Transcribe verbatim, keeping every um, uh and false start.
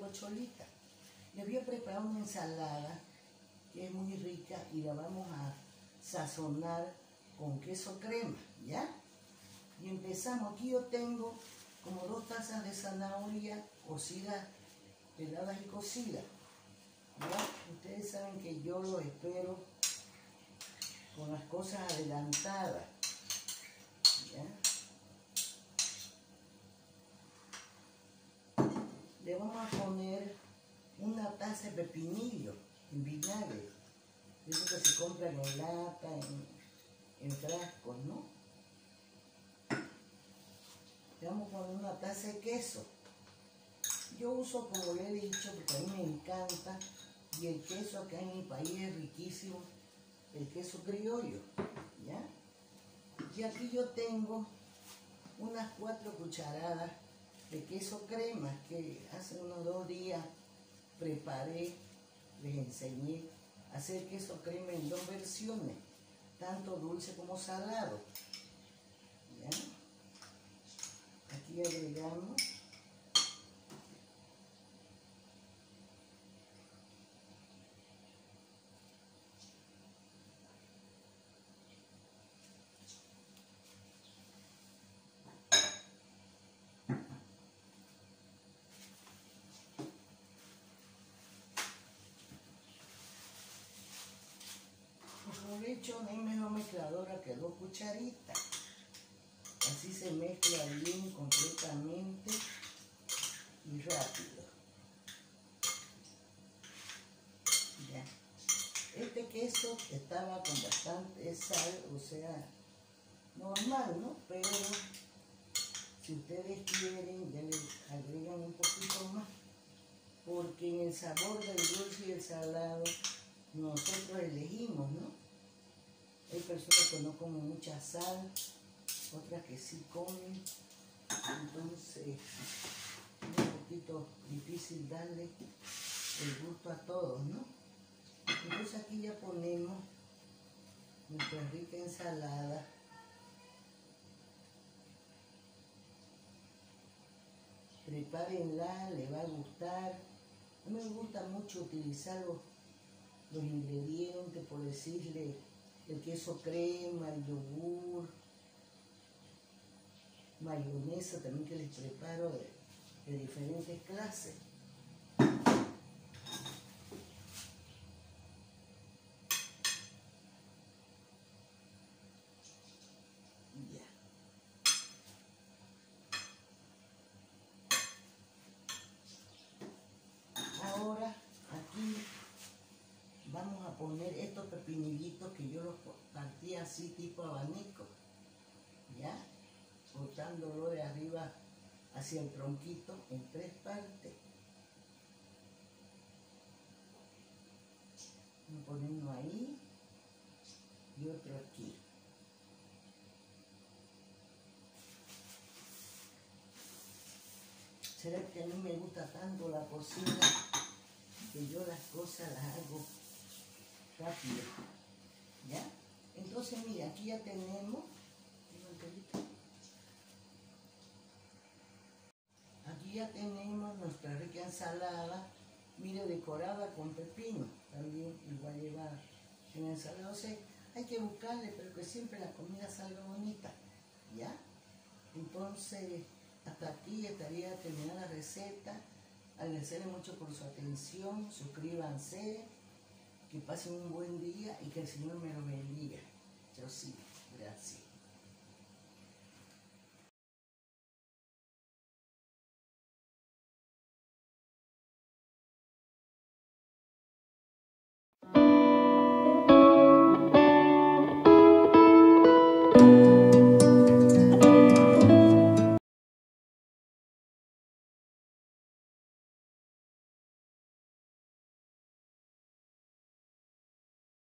cocholita. Les voy a preparar una ensalada que es muy rica y la vamos a sazonar con queso crema, ¿ya? Y empezamos. Aquí yo tengo como dos tazas de zanahoria cocidas, peladas y cocidas, ¿ya? Ustedes saben que yo lo espero con las cosas adelantadas, ¿ya? Le vamos a poner una taza de pepinillo en vinagre, eso que se compra en lata, en, en frascos, ¿no? Le vamos a poner una taza de queso. Yo uso, como le he dicho, porque a mí me encanta, y el queso acá en mi país es riquísimo, el queso criollo, ¿ya? Y aquí yo tengo unas cuatro cucharadas de queso crema que hace unos dos días preparé, les enseñé a hacer queso crema en dos versiones, tanto dulce como salado, ¿ya? Aquí agregamos como le he hecho, no hay mejor mezcladora que dos cucharitas. Así se mezcla bien, completamente y rápido. Ya. Este queso estaba con bastante sal, o sea, normal, ¿no? Pero si ustedes quieren, ya le agregan un poquito más, porque en el sabor del dulce y el salado nosotros elegimos, ¿no? Hay personas que no comen mucha sal, otras que sí comen, entonces es un poquito difícil darle el gusto a todos, ¿no? Entonces aquí ya ponemos nuestra rica ensalada. Prepárenla, le va a gustar. A mí me gusta mucho utilizar los, los ingredientes, por decirle, el queso crema, el yogur, mayonesa también que les preparo de, de diferentes clases. Ya. Ahora aquí vamos a poner estos pepinillitos que yo los partí así tipo abanico, ¿ya? Cortándolo de arriba hacia el tronquito en tres partes. Vamos a poner uno ahí y otro aquí. Será que a mí me gusta tanto la cocina que yo las cosas las hago rápido, ¿ya? Entonces, mira, aquí ya tenemos, aquí ya tenemos nuestra rica ensalada, mire, decorada con pepino, también igual lleva en la ensalada. O sea, hay que buscarle, pero que siempre la comida salga bonita, ¿ya? Entonces, hasta aquí estaría terminada la receta. Agradecerles mucho por su atención, suscríbanse, que pasen un buen día y que el Señor me lo bendiga. Yo sí, gracias.